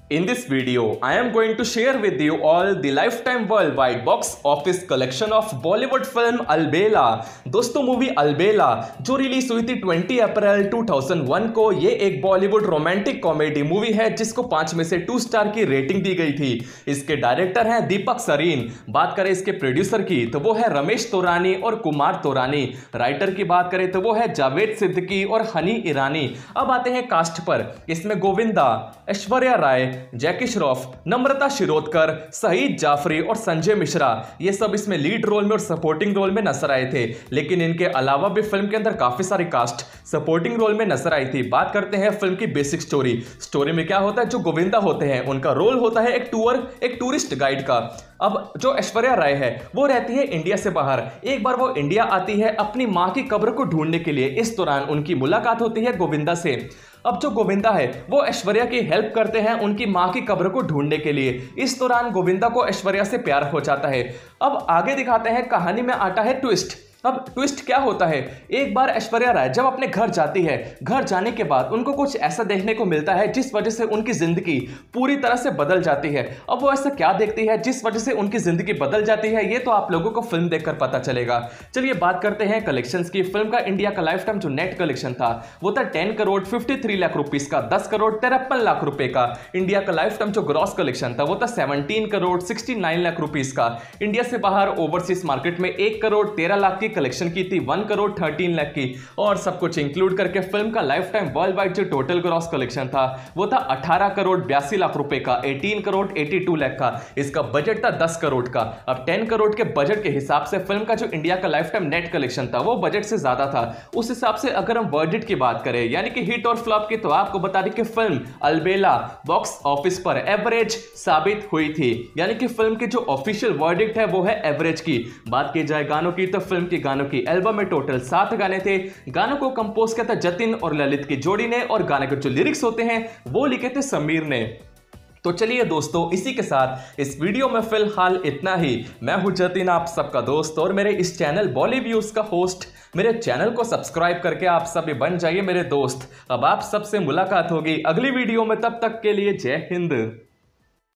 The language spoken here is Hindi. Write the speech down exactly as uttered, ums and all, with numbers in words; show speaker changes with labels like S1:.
S1: In this video, I am going to share with you all the lifetime worldwide box office collection of Bollywood film Albeela। दोस्तों मूवी अलबेला जो रिलीज हुई थी बीस अप्रैल दो हज़ार एक को, ये एक बॉलीवुड रोमांटिक कॉमेडी मूवी है जिसको पांच में से टू स्टार की रेटिंग दी गई थी। इसके डायरेक्टर हैं दीपक सरीन। बात करें इसके प्रोड्यूसर की तो वो है रमेश तोरानी और कुमार तोरानी। राइटर की बात करें तो वो है जावेद सिद्दीकी और हनी ईरानी। अब आते हैं कास्ट पर। इसमें गोविंदा, ऐश्वर्या राय, जैकी श्रॉफ, नम्रता शिरोडकर, शहीद जाफरी और संजय मिश्रा, ये सब इसमें लीड रोल में और सपोर्टिंग रोल में नजर आए थे। लेकिन इनके अलावा भी फिल्म के अंदर काफी सारी कास्ट सपोर्टिंग रोल में नजर आई थी। बात करते हैं फिल्म की बेसिक स्टोरी। स्टोरी में क्या होता है, जो गोविंदा होते हैं उनका रोल होता है एक टूर एक टूरिस्ट गाइड का। अब जो ऐश्वर्या राय है वो रहती है इंडिया से बाहर। एक बार वो इंडिया आती है अपनी मां की कब्र को ढूंढने के लिए। इस दौरान उनकी मुलाकात होती है गोविंदा से। अब जो गोविंदा है वो ऐश्वर्या की हेल्प करते हैं उनकी मां की कब्र को ढूंढने के लिए। इस दौरान गोविंदा को ऐश्वर्या से प्यार हो जाता है। अब आगे दिखाते हैं, कहानी में आता है ट्विस्ट। अब ट्विस्ट क्या होता है, एक बार ऐश्वर्या राय जब अपने घर जाती है, घर जाने के बाद उनको कुछ ऐसा देखने को मिलता है जिस वजह से उनकी जिंदगी पूरी तरह से बदल जाती है। अब वो ऐसा क्या देखती है जिस वजह से उनकी जिंदगी बदल जाती है, ये तो आप लोगों को फिल्म देखकर पता चलेगा। चलिए बात करते हैं कलेक्शंस की। फिल्म का इंडिया का लाइफ टाइम जो नेट कलेक्शन था वो था ten crore fifty three lakh rupees का, दस करोड़ तिरपन लाख रुपए का। इंडिया का लाइफ टाइम जो ग्रॉस कलेक्शन था वो था seventeen crore sixty nine lakh rupees का। इंडिया से बाहर ओवरसीज मार्केट में एक करोड़ तेरह लाख की कलेक्शन की थी, वन करोड़ थर्टीन लाख की। और सब कुछ इंक्लूड करके फिल्म का लाइफ टाइम वर्ल्ड वाइड जो टोटल ग्रॉस कलेक्शन था वो था अठारह करोड़ बयासी लाख रुपए का, अठारह करोड़ बयासी लाख का। इसका बजट था दस करोड़ का। अब दस करोड़ के बजट के हिसाब से फिल्म का जो इंडिया का लाइफ टाइम नेट कलेक्शन था वो बजट से ज्यादा था। उस हिसाब से अगर हम वर्डिट की बात करें यानी कि हिट और फ्लॉप की, तो आपको बता दें कि फिल्म अलबेला बॉक्स ऑफिस पर एवरेज साबित हुई थी। यानी कि फिल्म की जो ऑफिशियल वर्डिक्ट है वो है एवरेज की। बात की जाए गानों की तो फिल्म के गानों की एल्बम में टोटल सात गाने थे। गानों को कंपोज किया था जतिन और ललित की जोड़ी ने, और गाने के जो लिरिक्स होते हैं वो लिखे थे समीर ने। तो चलिए दोस्तों, इसी के साथ इस वीडियो में फिलहाल इतना ही। मैं हूं जतिन, आप सबका दोस्त, और मेरे इस चैनल बॉलीव्यूज का होस्ट। मेरे चैनल को सब्सक्राइब करके आप सभी बन जाइए मेरे दोस्त। अब आप सबसे मुलाकात होगी अगली वीडियो में, तब तक के लिए जय हिंद।